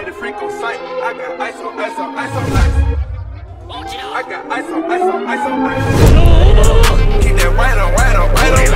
need a freak on sight. I got ice on ice on ice on ice. I got ice on ice on ice on ice. Keep that white on white on white on.